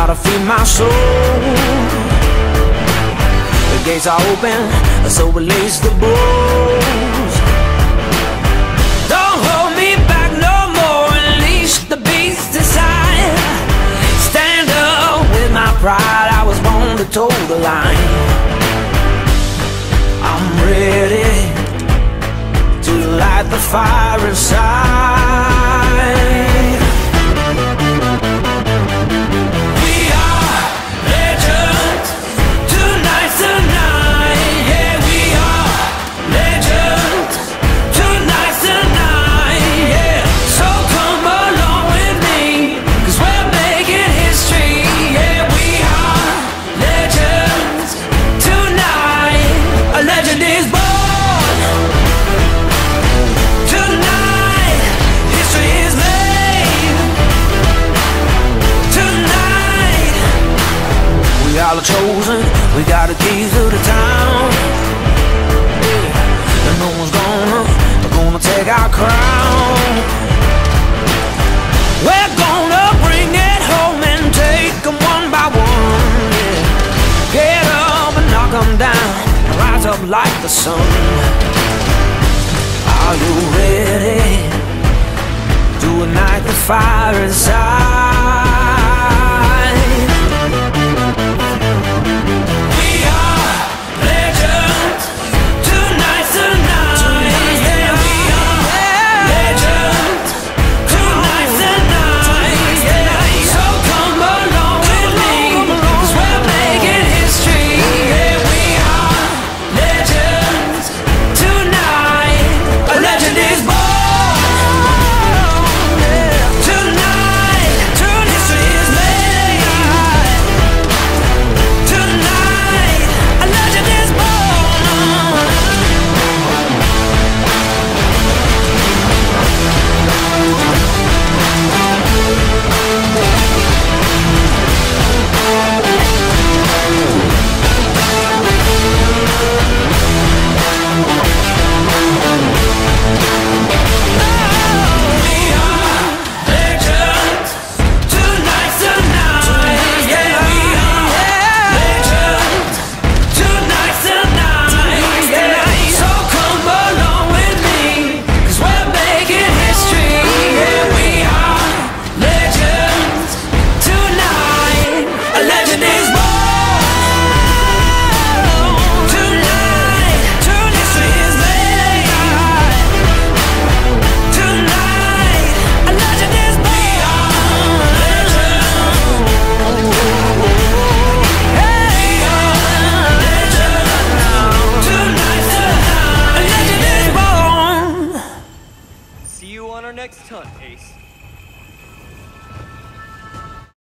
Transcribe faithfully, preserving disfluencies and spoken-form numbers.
gotta feed my soul. The gates are open, so release the bulls. Don't hold me back no more, unleash the beast inside. Stand up with my pride, I was born to toe the line. I'm ready to light the fire inside. We are the chosen, we got the keys to the town. And no one's gonna, gonna take our crown. We're gonna bring it home and take them one by one. Yeah. Get up and knock them down, rise up like the sun. Are you ready to ignite the fire inside? See you on our next hunt, Ace.